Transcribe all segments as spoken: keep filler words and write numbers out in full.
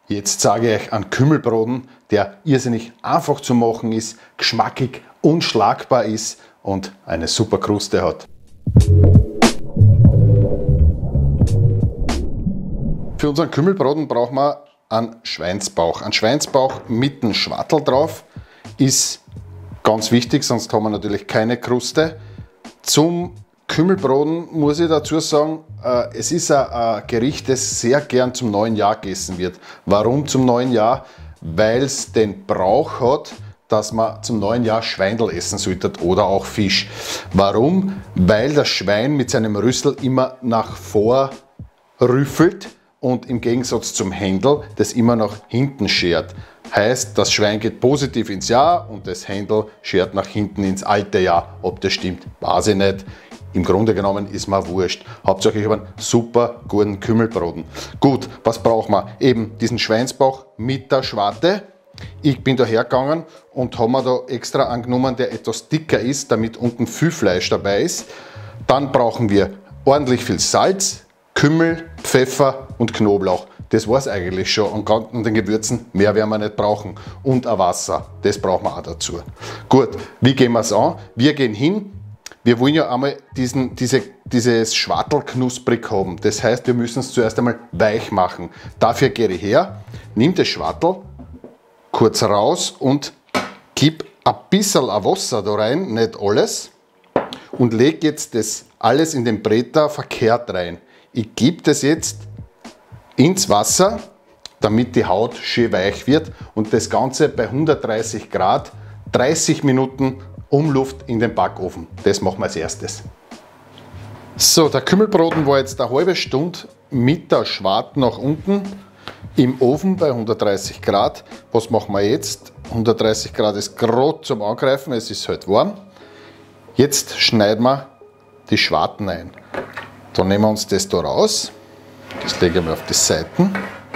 Jetzt sage ich euch einen Kümmelbraten, der irrsinnig einfach zu machen ist, geschmackig, unschlagbar ist und eine super Kruste hat. Für unseren Kümmelbraten brauchen wir einen Schweinsbauch. Ein Schweinsbauch mit einem Schwartel drauf ist ganz wichtig, sonst haben wir natürlich keine Kruste. Zum Kümmelbraten muss ich dazu sagen, äh, es ist ein, ein Gericht, das sehr gern zum neuen Jahr gegessen wird. Warum zum neuen Jahr? Weil es den Brauch hat, dass man zum neuen Jahr Schweindel essen sollte oder auch Fisch. Warum? Weil das Schwein mit seinem Rüssel immer nach vor rüffelt und im Gegensatz zum Händel das immer nach hinten schert. Heißt, das Schwein geht positiv ins Jahr und das Händel schert nach hinten ins alte Jahr. Ob das stimmt, weiß ich nicht. Im Grunde genommen ist mir wurscht. Hauptsache ich habe einen super guten Kümmelbraten. Gut, was brauchen wir? Eben diesen Schweinsbauch mit der Schwarte. Ich bin da hergegangen und habe mir da extra angenommen, der etwas dicker ist, damit unten viel Fleisch dabei ist. Dann brauchen wir ordentlich viel Salz, Kümmel, Pfeffer und Knoblauch. Das war es eigentlich schon an den Gewürzen, mehr werden wir nicht brauchen. Und ein Wasser, das brauchen wir auch dazu. Gut, wie gehen wir es an? Wir gehen hin, wir wollen ja einmal diesen, diese, dieses Schwartel knusprig haben. Das heißt, wir müssen es zuerst einmal weich machen. Dafür gehe ich her, nimm das Schwartel kurz raus und gib ein bisschen Wasser da rein, nicht alles. Und lege jetzt das alles in den Bräter verkehrt rein. Ich gebe das jetzt ins Wasser, damit die Haut schön weich wird und das Ganze bei hundertdreißig Grad dreißig Minuten Umluft in den Backofen. Das machen wir als erstes. So, der Kümmelbraten war jetzt eine halbe Stunde mit der Schwarte nach unten im Ofen bei hundertdreißig Grad. Was machen wir jetzt? hundertdreißig Grad ist gerade zum Angreifen, es ist halt warm. Jetzt schneiden wir die Schwarten ein. Dann nehmen wir uns das da raus. Das legen wir auf die Seiten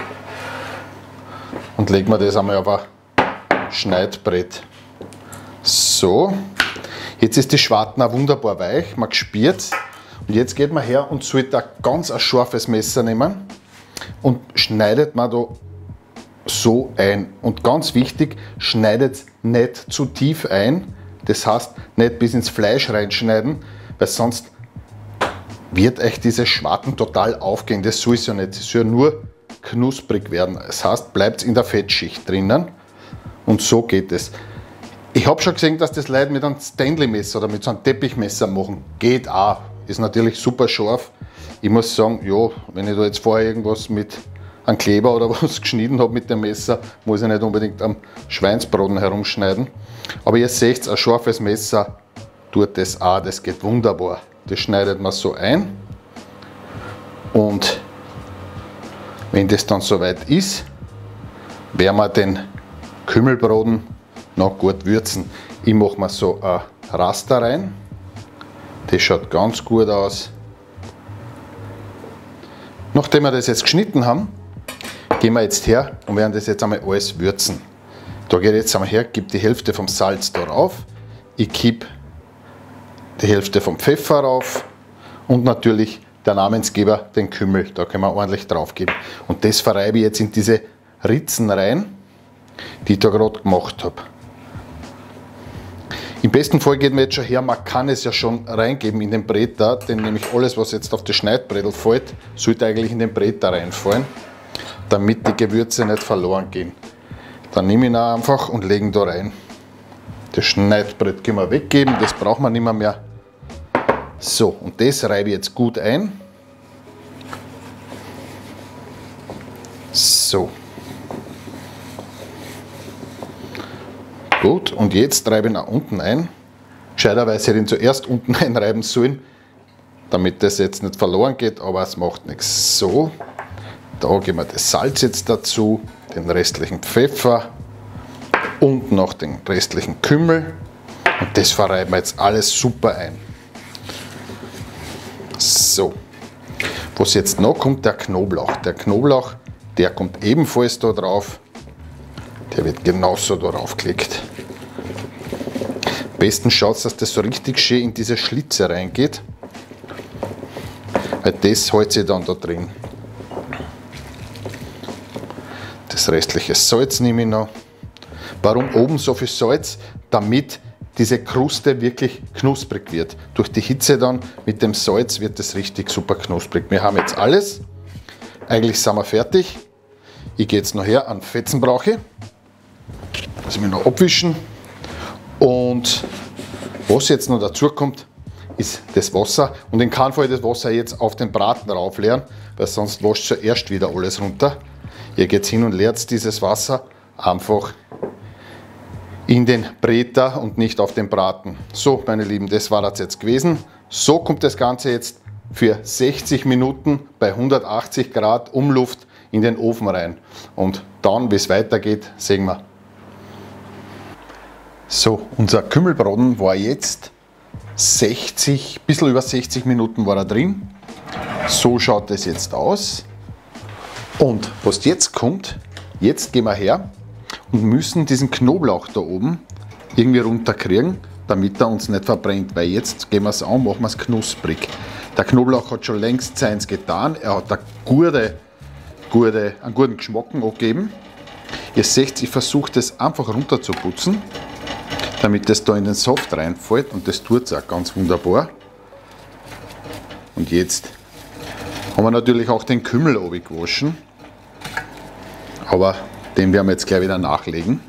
und legen wir das einmal auf ein Schneidbrett. So, jetzt ist die Schwarten auch wunderbar weich, man spürt es. Und jetzt geht man her und sollte ein ganz ein scharfes Messer nehmen und schneidet man da so ein. Und ganz wichtig, schneidet es nicht zu tief ein, das heißt nicht bis ins Fleisch reinschneiden, weil sonst wird euch diese Schwarten total aufgehen. Das soll es ja nicht, es soll nur knusprig werden. Das heißt, bleibt in der Fettschicht drinnen und so geht es. Ich habe schon gesehen, dass das Leute mit einem Stanley-Messer oder mit so einem Teppichmesser machen. Geht auch, ist natürlich super scharf. Ich muss sagen, ja, wenn ich da jetzt vorher irgendwas mit einem Kleber oder was geschnitten habe mit dem Messer, muss ich nicht unbedingt am Schweinsbraten herumschneiden. Aber ihr seht, ein scharfes Messer tut das auch, das geht wunderbar. Das schneidet man so ein und wenn das dann soweit ist, werden wir den Kümmelbraten noch gut würzen. Ich mache mir so ein Raster rein, das schaut ganz gut aus. Nachdem wir das jetzt geschnitten haben, gehen wir jetzt her und werden das jetzt einmal alles würzen. Da gehe ich jetzt einmal her, gebe die Hälfte vom Salz darauf, ich kippe die Hälfte vom Pfeffer rauf und natürlich der Namensgeber, den Kümmel, da können wir ordentlich drauf geben. Und das verreibe ich jetzt in diese Ritzen rein, die ich da gerade gemacht habe. Im besten Fall geht man jetzt schon her, man kann es ja schon reingeben in den Bräter, denn nämlich alles, was jetzt auf das Schneidbrettel fällt, sollte eigentlich in den Bräter reinfallen, damit die Gewürze nicht verloren gehen. Dann nehme ich ihn auch einfach und lege ihn da rein. Das Schneidbrett können wir weggeben, das brauchen wir nicht mehr, mehr. So, und das reibe ich jetzt gut ein. So. Gut, und jetzt reibe ich nach unten ein. Gescheiterweise hätte ich ihn zuerst unten einreiben sollen, damit das jetzt nicht verloren geht, aber es macht nichts. So, da geben wir das Salz jetzt dazu, den restlichen Pfeffer und noch den restlichen Kümmel. Und das verreiben wir jetzt alles super ein. So, was jetzt noch kommt, der Knoblauch. Der Knoblauch, der kommt ebenfalls da drauf. Der wird genauso darauf gelegt. Am besten schaut, dass das so richtig schön in diese Schlitze reingeht, weil das hält sich dann da drin. das restliche Salz nehme ich noch. Warum oben so viel Salz? Damit diese Kruste wirklich knusprig wird. Durch die Hitze dann mit dem Salz wird es richtig super knusprig. Wir haben jetzt alles. Eigentlich sind wir fertig. Ich gehe jetzt noch her an Fetzen brauche ich. Das wir noch abwischen. Und was jetzt noch dazu kommt, ist das Wasser. Und in keinem Fall das Wasser jetzt auf den Braten raufleeren, weil sonst wascht zuerst wieder alles runter. Ihr geht hin und leert dieses Wasser einfach in den Bräter und nicht auf den Braten. So, meine Lieben, das war das jetzt gewesen. So kommt das Ganze jetzt für sechzig Minuten bei hundertachtzig Grad Umluft in den Ofen rein. Und dann, wie es weitergeht, sehen wir. So, unser Kümmelbraten war jetzt sechzig, ein bisschen über sechzig Minuten war er drin. So schaut es jetzt aus. Und was jetzt kommt, jetzt gehen wir her und müssen diesen Knoblauch da oben irgendwie runterkriegen, damit er uns nicht verbrennt. Weil jetzt gehen wir es an, machen wir es knusprig. Der Knoblauch hat schon längst seins getan. Er hat eine gute, gute, einen guten Geschmack angegeben. Ihr seht, ich versuche das einfach runter zu putzen, damit das da in den Saft reinfällt. Und das tut es auch ganz wunderbar. Und jetzt haben wir natürlich auch den Kümmel abgewaschen. Aber den werden wir jetzt gleich wieder nachlegen.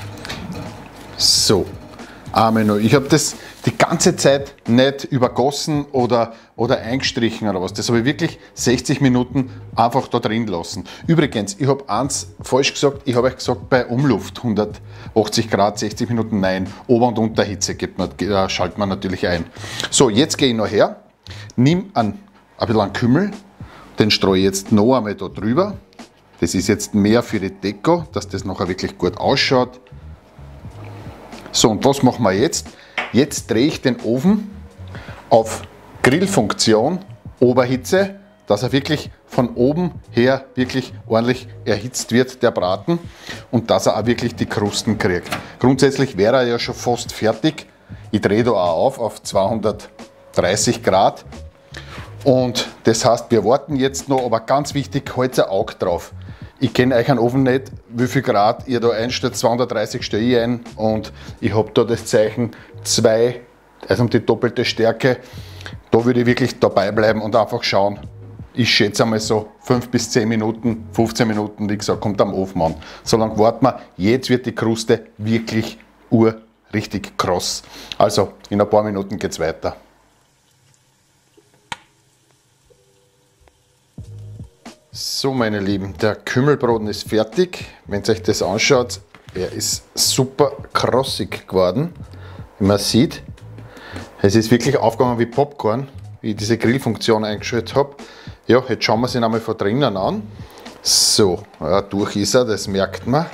So, einmal noch. Ich habe das die ganze Zeit nicht übergossen oder, oder eingestrichen oder was. Das habe ich wirklich sechzig Minuten einfach da drin lassen. Übrigens, ich habe eins falsch gesagt. Ich habe euch gesagt, bei Umluft hundertachtzig Grad, sechzig Minuten. Nein, Ober- und Unterhitze gibt man, äh, schaltet man natürlich ein. So, jetzt gehe ich noch her, nimm ein, ein bisschen einen Kümmel, den streue ich jetzt noch einmal da drüber. Das ist jetzt mehr für die Deko, dass das nachher wirklich gut ausschaut. So, und was machen wir jetzt? Jetzt drehe ich den Ofen auf Grillfunktion, Oberhitze, dass er wirklich von oben her wirklich ordentlich erhitzt wird, der Braten, und dass er auch wirklich die Krusten kriegt. Grundsätzlich wäre er ja schon fast fertig. Ich drehe da auch auf, auf zweihundertdreißig Grad. Und das heißt, wir warten jetzt noch, aber ganz wichtig, halt ein Auge drauf. Ich kenne euch einen Ofen nicht, wie viel Grad ihr da einstellt. zweihundertdreißig stelle ich ein und ich habe da das Zeichen zwei, also um die doppelte Stärke. Da würde ich wirklich dabei bleiben und einfach schauen. Ich schätze einmal so fünf bis zehn Minuten, fünfzehn Minuten, wie gesagt, kommt am Ofen an. So lange warten wir. Jetzt wird die Kruste wirklich ur richtig kross. Also in ein paar Minuten geht es weiter. So, meine Lieben, der Kümmelbraten ist fertig. Wenn ihr euch das anschaut, er ist super krossig geworden. Wie man sieht, es ist wirklich aufgegangen wie Popcorn, wie ich diese Grillfunktion eingeschaltet habe. Ja, jetzt schauen wir es ihn einmal von drinnen an. So, ja, durch ist er, das merkt man.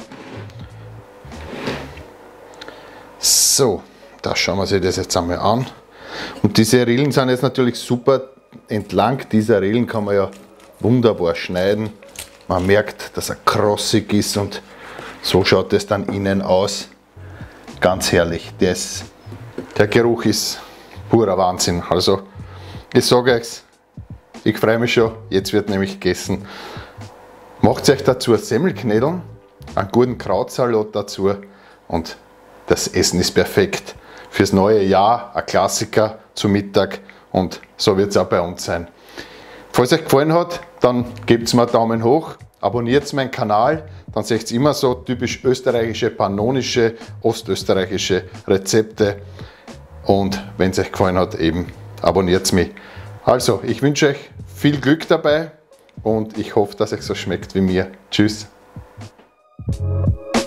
So, da schauen wir sich das jetzt einmal an. Und diese Rillen sind jetzt natürlich super. Entlang dieser Rillen kann man ja wunderbar schneiden. Man merkt, dass er krossig ist und so schaut es dann innen aus. Ganz herrlich. Das, der Geruch ist purer Wahnsinn. Also ich sage euch, ich freue mich schon. Jetzt wird nämlich gegessen. Macht euch dazu Semmelknödeln, einen guten Krautsalat dazu und das Essen ist perfekt. Fürs neue Jahr ein Klassiker zum Mittag und so wird es auch bei uns sein. Falls euch gefallen hat, dann gebt mir einen Daumen hoch, abonniert meinen Kanal, dann seht ihr immer so typisch österreichische, pannonische, ostösterreichische Rezepte. Und wenn es euch gefallen hat, eben abonniert mich. Also, ich wünsche euch viel Glück dabei und ich hoffe, dass es so schmeckt wie mir. Tschüss.